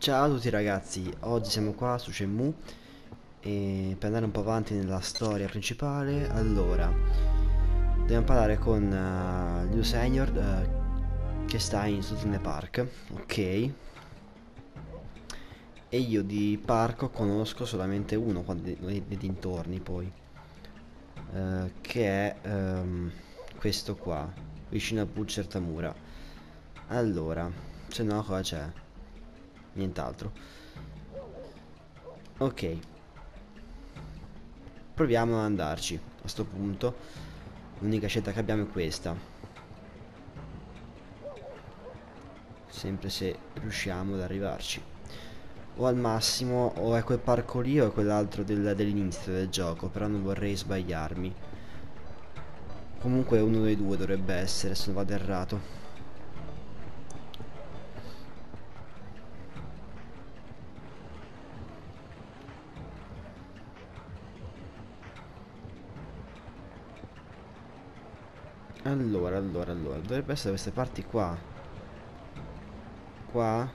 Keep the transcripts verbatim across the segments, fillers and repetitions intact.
Ciao a tutti ragazzi, oggi siamo qua su Shenmue e per andare un po' avanti nella storia principale, allora dobbiamo parlare con uh, Liu Senior uh, che sta in Sutune Park, ok? E io di parco conosco solamente uno qua nei, nei dintorni poi, uh, che è um, questo qua, vicino a Butcher Tamura. Allora, se no cosa c'è? Nient'altro. Ok, proviamo ad andarci. A sto punto l'unica scelta che abbiamo è questa. Sempre se riusciamo ad arrivarci. O al massimo o è quel parco lì o è quell'altro del, dell'inizio del gioco. Però non vorrei sbagliarmi. Comunque uno dei due dovrebbe essere, se non vado errato. Allora, allora, allora dovrebbe essere da queste parti qua. Qua.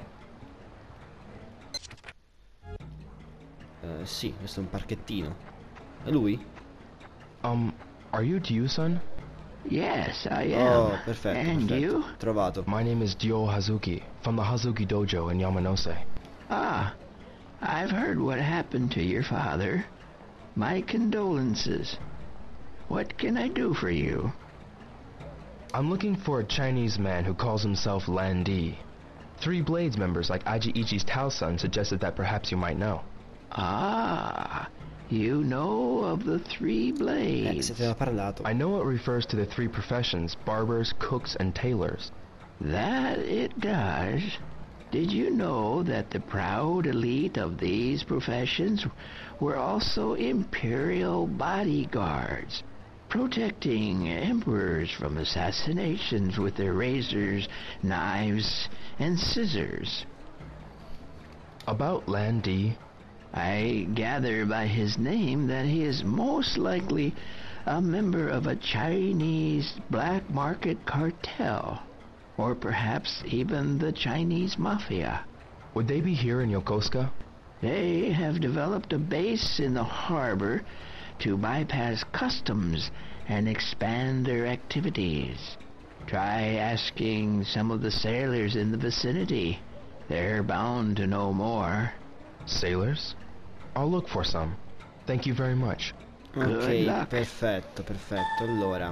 Eh, sì, questo è un parchettino. È lui? Um, are you Ryu-san? Yes, I am. Oh, perfetto, And perfetto. you? Trovato. My name is Ryo Hazuki, from the Hazuki Dojo in Yamanose. Ah, I've heard what happened to your father. My condolences. What can I do for you? I'm looking for a Chinese man who calls himself Lan Di. Three Blades members like Aji Ichi's Tao-san suggested that perhaps you might know. Ah, you know of the Three Eh, Blades. se te ne ho parlato. I know it refers to the three professions, barbers, cooks, and tailors. That it does. Did you know that the proud elite of these professions were also imperial bodyguards, protecting emperors from assassinations with their razors, knives, and scissors? About Lan Di, I gather by his name that he is most likely a member of a Chinese black market cartel, or perhaps even the Chinese mafia. would they be here in Yokosuka? They have developed a base in the harbor to bypass customs and expand their activities. Try asking some of the sailors in the vicinity. They're bound to know more. Sailors? I'll look for some. Thank you very much. Good Ok, luck. perfetto, perfetto. Allora,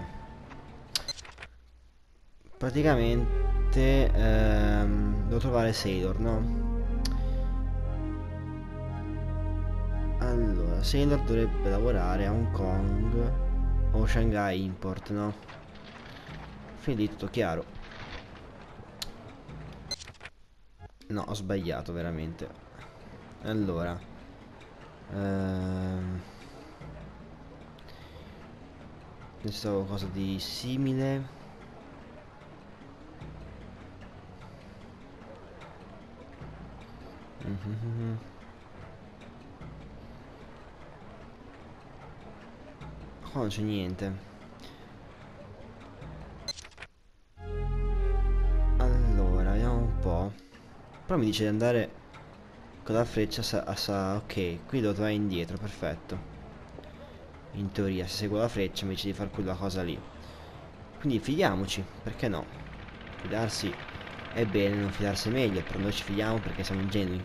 praticamente ehm, devo trovare Sailor, no? Allora, Sailor dovrebbe lavorare a Hong Kong o Shanghai Import, no? Fin lì tutto chiaro. No, ho sbagliato veramente. Allora, ehm, pensavo qualcosa di simile. Mhm. Qua non c'è niente. Allora, vediamo un po'. Però mi dice di andare con la freccia sa, a sa, ok, qui devo tornare indietro, perfetto. In teoria, se seguo la freccia mi dice di fare quella cosa lì. Quindi fidiamoci, perché no? Fidarsi è bene, non fidarsi è meglio, però noi ci fidiamo perché siamo ingenui.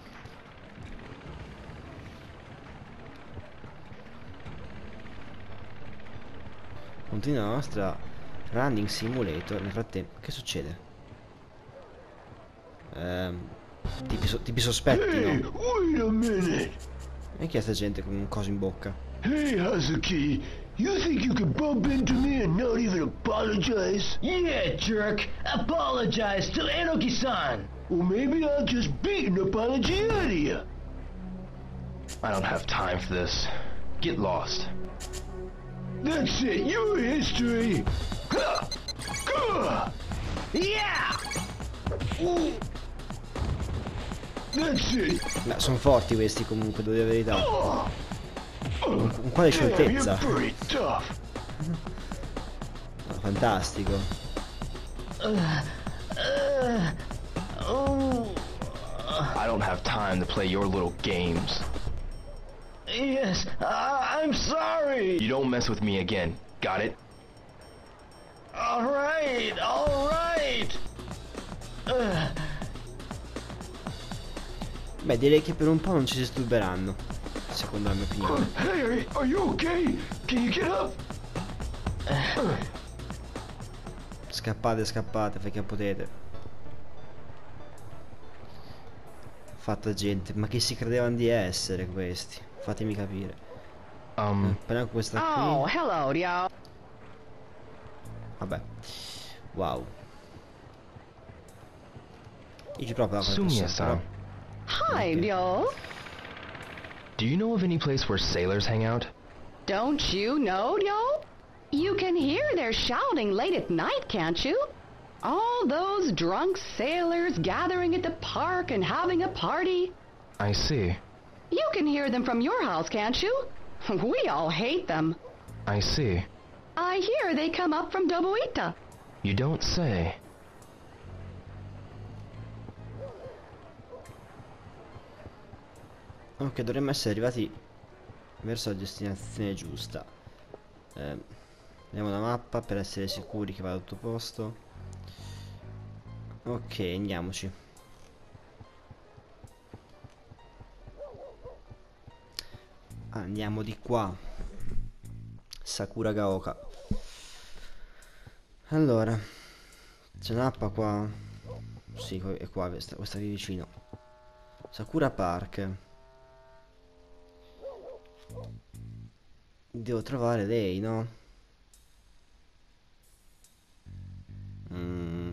Continua la nostra running simulator. Nel frattempo, che succede? Ehm, tipi, so tipi sospetti, Hey, no? wait a minute! E chi è sta gente con un coso in bocca? Hey, Hazuki, you think you can bump into me and not even apologize? Yeah, jerk! Apologize to Enoki-san! Well, maybe I'll just beat an apology out of you. I don't have time for this. Get lost. That's it, your history. Yeah! That's it. Beh, sono forti questi comunque, devo dire la verità. Un, un quale Damn, scioltezza. you're pretty tough. No, fantastico. Uh, uh, oh. I don't have time to play your little games. Yes, I I'm sorry. You don't mess with me again. Got it? All right, all right. Uh, Beh, direi che per un po' non ci si disturberanno, secondo la mia opinione. Hey, are, are you okay? Can you get up? Scappate, scappate, finché potete. Fatta gente, ma che si credevano di essere questi? Fatemi capire. Um, Prendiamo questa Oh, qui. hello, yo. Vabbè. Wow. Io ci provo a fare Sumiya-san, Hi, Okay. yo. do you know of any place where sailors hang out? Don't you know, yo? You can hear their shouting late at night, can't you? All those drunk sailors gathering at the park and having a party. I see. You can hear them from your house, can't you? We all hate them. I see. I hear they come up from Dobuita. You don't say. Ok, dovremmo essere arrivati verso la destinazione giusta. Eh, vediamo la mappa per essere sicuri che vada tutto a posto. Ok, andiamoci. Andiamo di qua. Sakuragaoka. Allora, c'è una mappa qua. Sì, è qua, questa, questa qui vicino. Sakura Park. Devo trovare lei, no? Mm.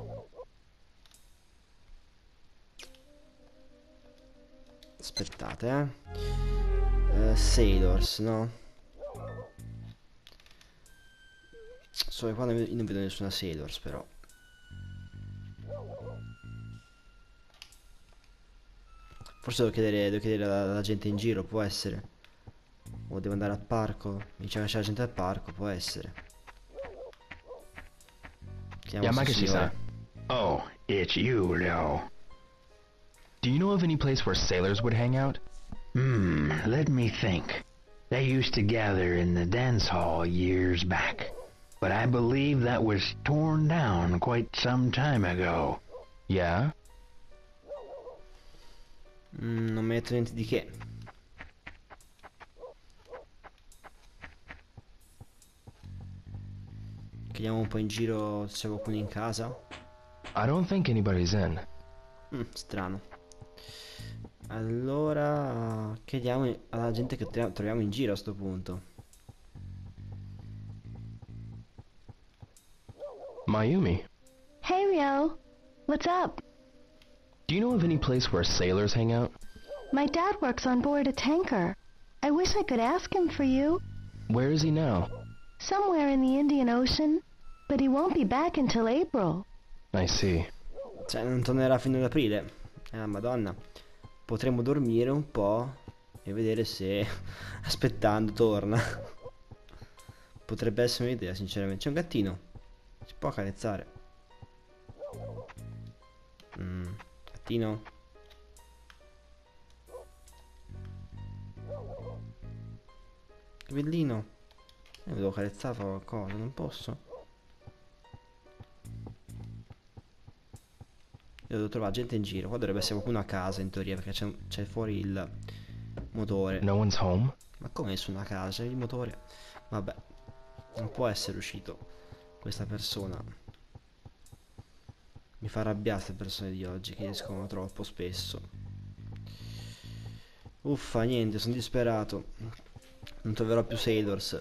Aspettate, eh. eh Sailors, no? Solo che qua non non vedo nessuna Sailors, però. Forse devo chiedere, devo chiedere alla, alla gente in giro, può essere. O devo andare al parco? Mi dice che c'è la gente al parco, può essere. Chiamiamo questo Yamagishi-san, signore. Oh, it's you, Leo. do you know of any place where sailors would hang out? Hmm, let me think. They used to gather in the dance hall years back, but I believe that was torn down quite some time ago. Yeah? Mm, non mi metto niente di che. Chiediamo un po' in giro se c'è qualcuno in casa. I don't think anybody's in. Mm, strano. Allora chiediamo alla gente che tro- troviamo in giro a sto punto. Mayumi, Hey, Rio. What's up? do you know of any place where sailors hang out? My dad works on board a tanker. I wish I could ask him for you. Where is he now? Somewhere in the Indian Ocean. But he won't be back until April. I see. Cioè non tornerà fino ad aprile. Eh madonna. Potremmo dormire un po' e vedere se aspettando torna. Potrebbe essere un'idea, sinceramente. C'è un gattino. Si può accarezzare. Mm, gattino. Che bellino. Eh, devo carezzare, fare qualcosa, non posso. Io devo trovare gente in giro. Qua dovrebbe essere qualcuno a casa in teoria, perché c'è, c'è fuori il motore. No one's home? Ma come nessuno a casa? C'è il motore. Vabbè. Non può essere uscito questa persona. Mi fa arrabbiare queste persone di oggi che escono troppo spesso. Uffa, niente, sono disperato. Non troverò più Sailors.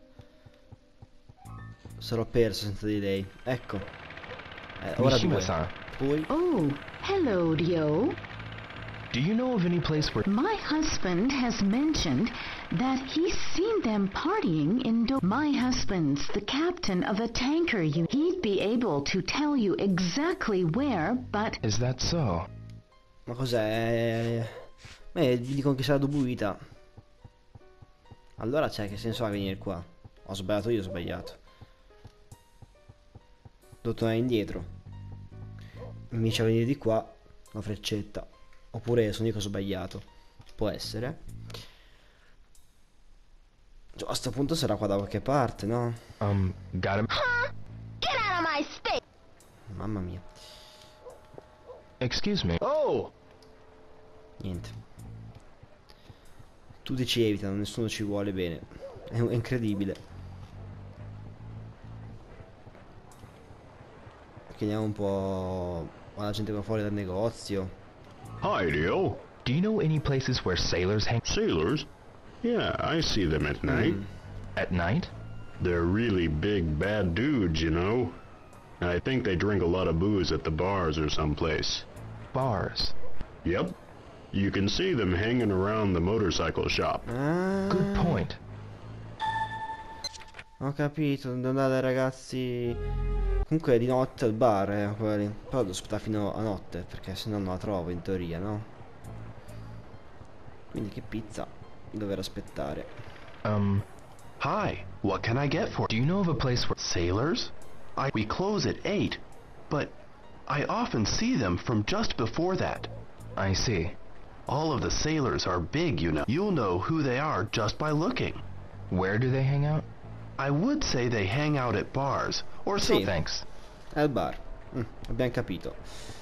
Sarò perso senza di lei. Ecco. Eh, ora due. Mishima-san, Poi. Oh, hello, yo. do you know of any place where... My husband has mentioned that he's seen them partying in Do- My husband's the captain of a tanker. You He'd be able to tell you exactly where, but Is that so? Ma cos'è? Eh, gli dicono che sarà Dobuita. Allora c'è, che senso ha venire qua? Ho sbagliato io, ho sbagliato. Devo tornare indietro. Mi dice venire di qua la freccetta. Oppure sono io che ho sbagliato. Può essere. Cioè, a sto punto sarà qua da qualche parte, no? Um, got him. Get out of my space! Mamma mia. Excuse me. Oh! Niente. Tutti ci evitano, nessuno ci vuole bene. È, è incredibile. Chiediamo un po' alla gente qua fuori dal negozio. Hi, Leo. Do you know any places where sailors hang Sailors? Yeah, I see them at night. Mm. at night? They're really big, bad dudes, you know. And I think they drink a lot of booze at the bars or someplace. Bars. Yep. You can see them hanging around the motorcycle shop. Ah, Good point. ho capito, devo andare dai ragazzi. Comunque di notte al bar, eh, quelli. Però devo aspettare fino a notte, perché se no non la trovo in teoria, no? Quindi che pizza dover aspettare. Um, Hi, what can I get for do you know of a place where... sailors? I, we close at eight, but I often see them from just before that. I see. All of the sailors are big, you know. You'll know who they are just by looking. Where do they hang out? I would say they hang out at bars, or Sì. so. Thanks. È al bar. Mm, abbiamo capito.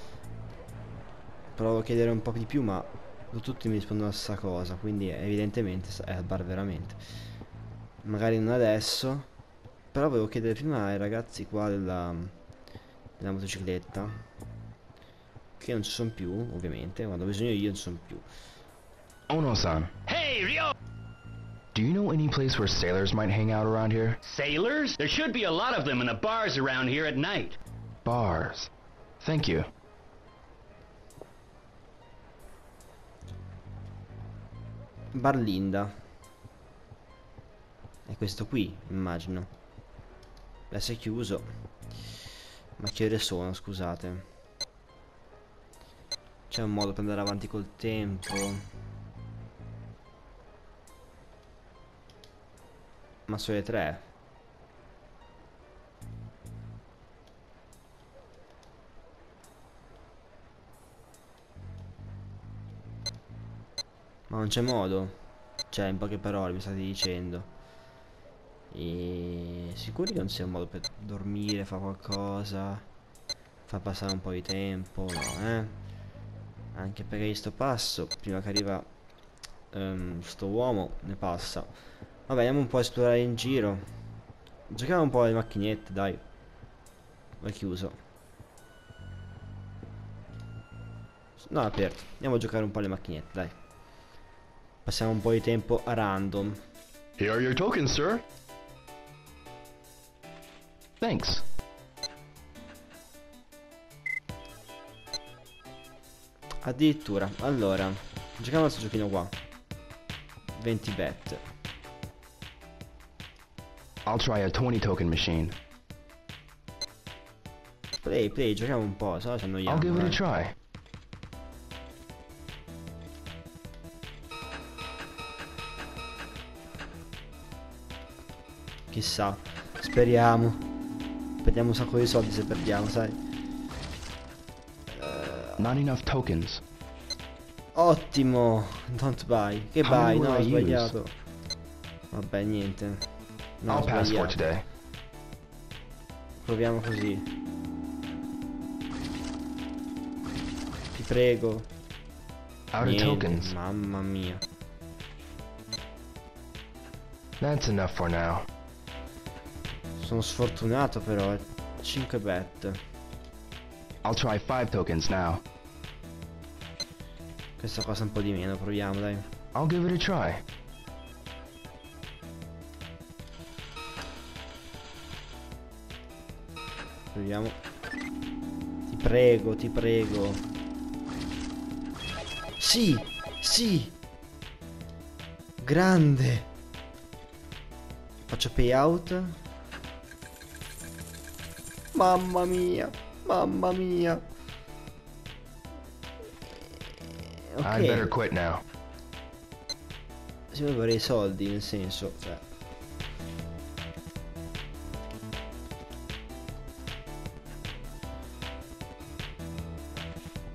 Provo a chiedere un po' di più, ma tutti mi rispondono la stessa cosa. Quindi evidentemente è al bar veramente. Magari non adesso. Però volevo chiedere prima ai ragazzi qua della, della motocicletta, che non ci sono più, ovviamente. Quando ho bisogno io non ci sono più. Ono-san. Hey, Ryo! Do you know any place where sailors might hang out around here? Sailors? There should be a lot of them in the bars around here at night. Bars. Thank you. Bar Linda. È questo qui, immagino. Adesso è chiuso. Ma che ore sono, scusate? C'è un modo per andare avanti col tempo? Ma sono le tre. Ma non c'è modo? Cioè, in poche parole mi state dicendo. E sicuri che non sia un modo per dormire, fare qualcosa, far passare un po' di tempo, no, eh? Anche perché io sto passo, prima che arriva um, sto uomo, ne passa. Vabbè, andiamo un po' a esplorare in giro. Giochiamo un po' alle macchinette, dai. È chiuso. No, è aperto. Andiamo a giocare un po' alle macchinette, dai. Passiamo un po' di tempo a random. Here are your tokens, sir. Thanks. Addirittura. Allora, giochiamo a questo giochino qua. venti bet. I'll try a twenty token machine. Play, play, giochiamo un po', se no ci annoiamo. I'll give it a eh. try. Chissà, speriamo. Perdiamo un sacco di soldi se perdiamo, sai. Not enough tokens. Ottimo, don't buy. Che How buy? many No, will ho I sbagliato. Vabbè, niente. No, ho I'll pass for sbagliato. today. Proviamo così. Ti prego. Out of Niente, tokens. mamma mia. That's enough for now. Sono sfortunato però, eh. cinque bet. I'll try five tokens now. Questa cosa un po' di meno, proviamo, dai. I'll give it a try. Proviamo. Ti prego, ti prego. Sì, sì. Grande. Faccio payout. Mamma mia, mamma mia. I'd better Ok, quit now. se io vorrei i soldi, nel senso, cioè.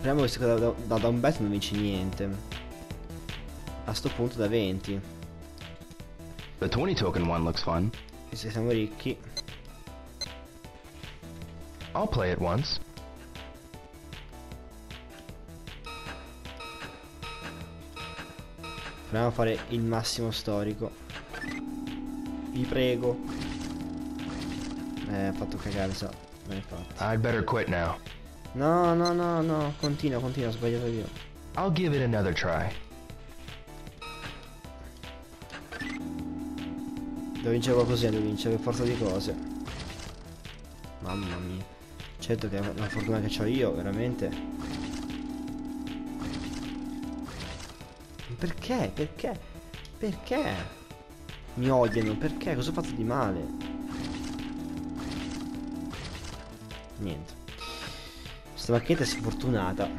Speriamo che da, da, da un bet non vinci niente. A sto punto da venti. The twenty token one looks fun. Se siamo ricchi. I'll play it once. Proviamo a fare il massimo storico. Vi prego. Eh, ho fatto cagare, sa. Me l'hai fatto. I'd better quit now. No, no, no, no. Continua, continua, ho sbagliato io. I'll give it another try. Devo vincere qualcosina, devo vincere per forza di cose. Mamma mia. Certo che è una fortuna che ho io, veramente. Perché? Perché? Perché? Mi odiano, perché? Cosa ho fatto di male? Niente. Questa macchinetta è sfortunata.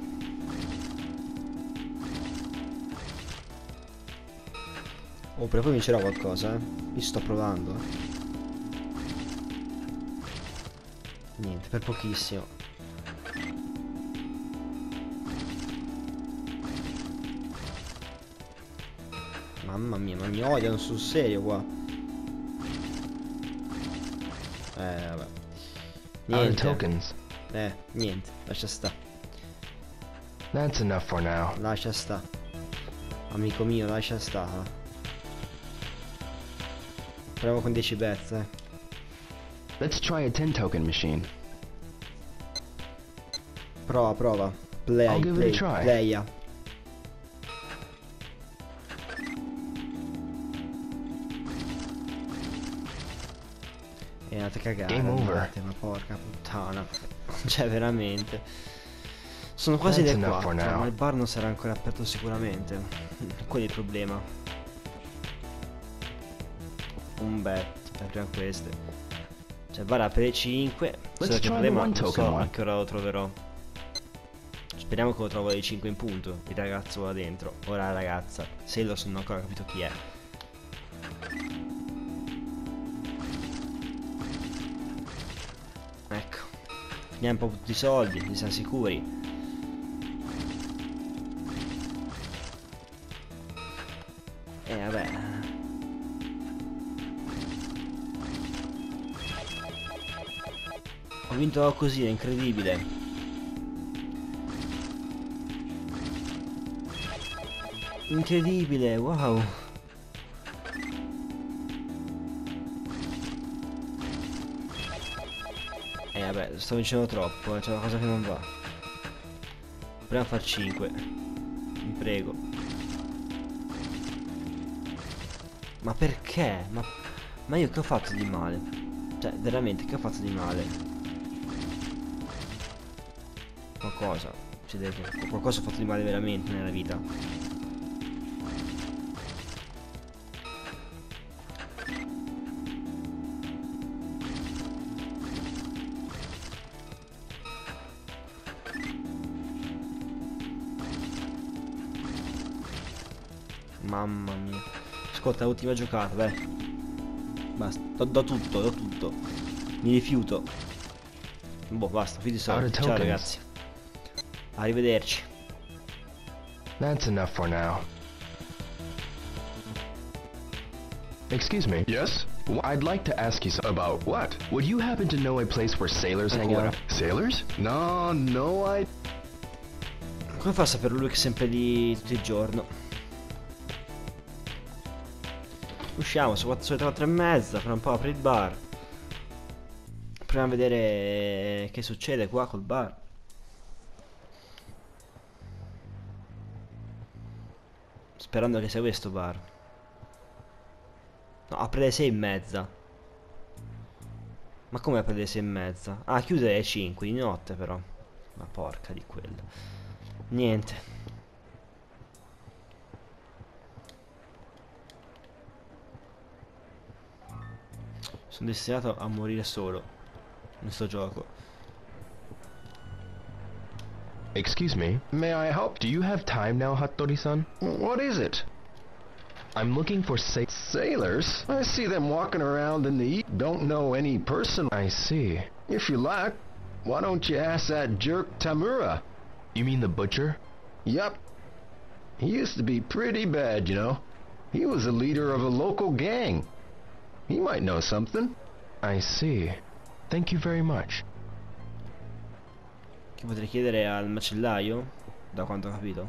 Oh, però poi vincerò qualcosa, eh. Io sto provando. Niente, per pochissimo. Mamma mia, ma mi odiano sul serio qua. Eh, vabbè. Niente. Tokens. Eh, niente, lascia sta. That's enough for now. Lascia sta. Amico mio, lascia sta. Proviamo con dieci bet, eh. Let's try a ten token machine. Prova, prova. Play, I'll give play, it a try. playa. E andate a cagare. Game over. Andate, ma porca puttana. Cioè, veramente. Sono quasi That's le enough for quattro, now. ma il bar non sarà ancora aperto sicuramente. Quello è il problema. Un bet per prima queste. Cioè, bar apre le cinque. Se il problema non so a che ora lo troverò. Speriamo che lo trovo alle cinque in punto. Il ragazzo là dentro. Ora la ragazza. Se lo sono ancora capito chi è. Ecco. Finiamo un po' tutti i soldi. Li siamo sicuri. Eh vabbè. Ho vinto così, è incredibile. Incredibile, wow. Eh vabbè, sto vincendo troppo, eh, c'è una cosa che non va. Proviamo a far cinque. Vi prego. Ma perché? Ma, ma io che ho fatto di male? Cioè, veramente, che ho fatto di male? Qualcosa. Cioè, deve- qualcosa ho fatto di male veramente nella vita. Mamma mia. Ascolta, l'ultima giocata, dai. Basta, do, do tutto, do tutto. Mi rifiuto. Boh, basta, fidi soldi. Ciao ragazzi. Arrivederci. That's enough for now. Excuse me. Yes? W- I'd like to ask you something. About what? Would you happen to know a place where sailors hang Ancora. out? Sailors? No, no, I... Come fa a sapere lui che è sempre lì tutto il giorno? Usciamo, sono le quattro e mezza, fra un po' apre il bar. Proviamo a vedere che succede qua col bar. Sperando che sia questo bar. No, apre le sei e mezza. Ma come apre le sei e mezza? Ah, chiude alle cinque di notte però. Ma porca di quello. Niente. Sono destinato a morire solo in sto gioco. Excuse me. May I help? Do you have time now, Hattori-san? What is it? I'm looking for sa- Sailors? I see them walking around in the east. Don't know any person. I see. If you like, why don't you ask that jerk Tamura? You mean the butcher? Yup. He used to be pretty bad, you know. He was the leader of a local gang. He might know something. I see. Thank you very much. Che potrei chiedere al macellaio, da quanto ho capito.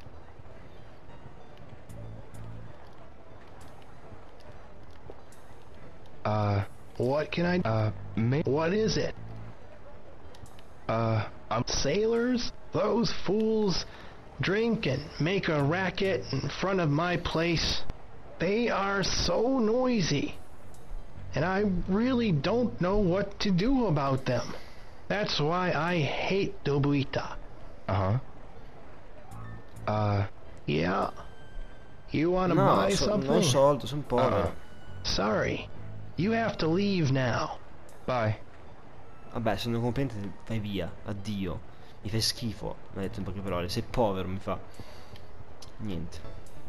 Uh, What can I... uh, may... What is it? Uh, I'm... Sailors? Those fools drink and make a racket in front of my place. They are so noisy. And I really don't know what to do about them. That's why I hate Dobuita. Uh-huh. Uh... Yeah. You wanna No, buy so, something? non ho soldi, sono povero. Uh-uh. Sorry. You have to leave now. Bye. Vabbè, se non comprendi vai via. Addio. Mi fai schifo. Mi ha detto in poche parole. Sei povero, mi fa. Niente.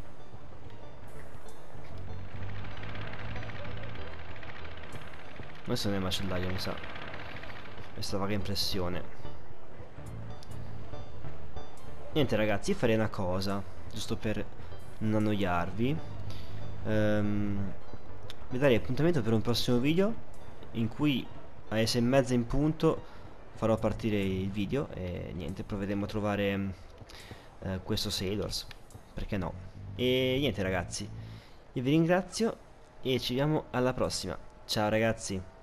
Questo non è macellaio, mi sa. Questa vaga impressione. Niente ragazzi, io farei una cosa, giusto per non annoiarvi. um, Vi darei appuntamento per un prossimo video, in cui alle sei e mezza in punto farò partire il video. E niente, proveremo a trovare uh, questo Sailors, perché no. E niente ragazzi, io vi ringrazio e ci vediamo alla prossima. Ciao ragazzi.